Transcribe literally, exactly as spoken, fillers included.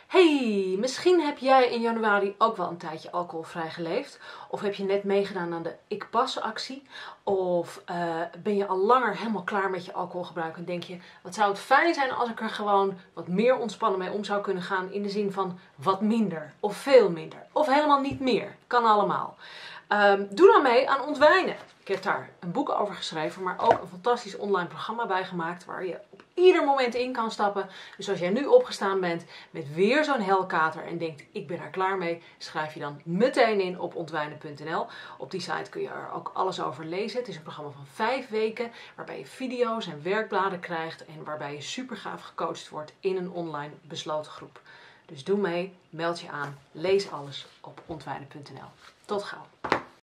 Hey, misschien heb jij in januari ook wel een tijdje alcoholvrij geleefd. Of heb je net meegedaan aan de Ik Pas actie. Of uh, ben je al langer helemaal klaar met je alcoholgebruik en denk je, wat zou het fijn zijn als ik er gewoon wat meer ontspannen mee om zou kunnen gaan. In de zin van wat minder of veel minder. Of helemaal niet meer. Kan allemaal. Um, doe dan mee aan Ontwijnen. Ik heb daar een boek over geschreven, maar ook een fantastisch online programma bij gemaakt waar je op ieder moment in kan stappen. Dus als jij nu opgestaan bent met weer zo'n helkater en denkt ik ben er klaar mee, schrijf je dan meteen in op ontwijnen punt n l. Op die site kun je er ook alles over lezen. Het is een programma van vijf weken waarbij je video's en werkbladen krijgt en waarbij je super gaaf gecoacht wordt in een online besloten groep. Dus doe mee, meld je aan, lees alles op ontwijnen punt n l. Tot gauw.